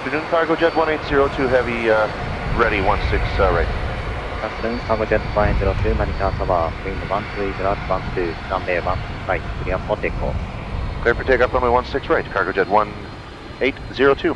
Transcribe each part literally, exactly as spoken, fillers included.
Afternoon, Cargo Jet one eight zero two Heavy, uh, ready, one six, uh, right. Afternoon, Cargo Jet one eight zero two, Manila Tower, wind one three, right one two, runway one right, clear for takeoff. Clear for takeoff, runway one six right, Cargo Jet one eight zero two.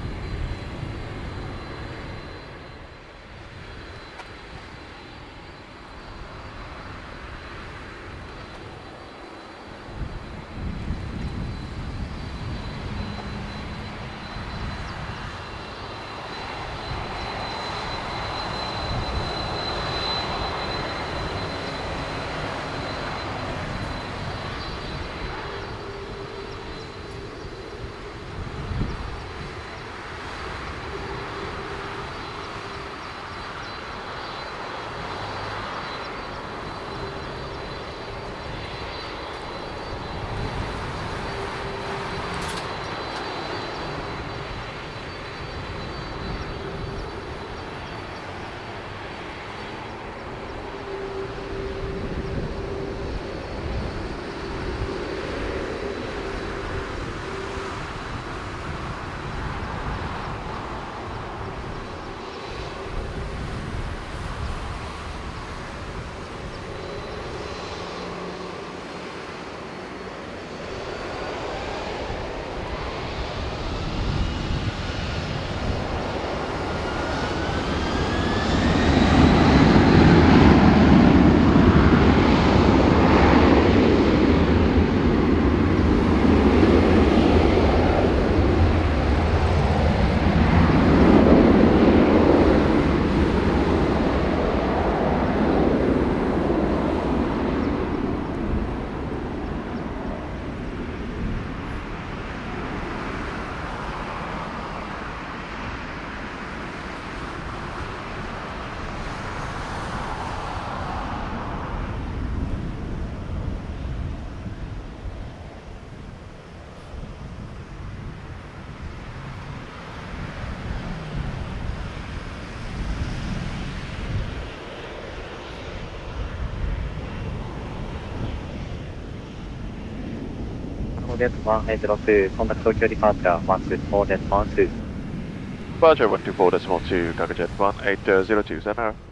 Cargo Jet one eight zero two, contact Tokyo departure one two four point one two. Departure one two four point two, Cargo Jet one eight zero two, Sandra.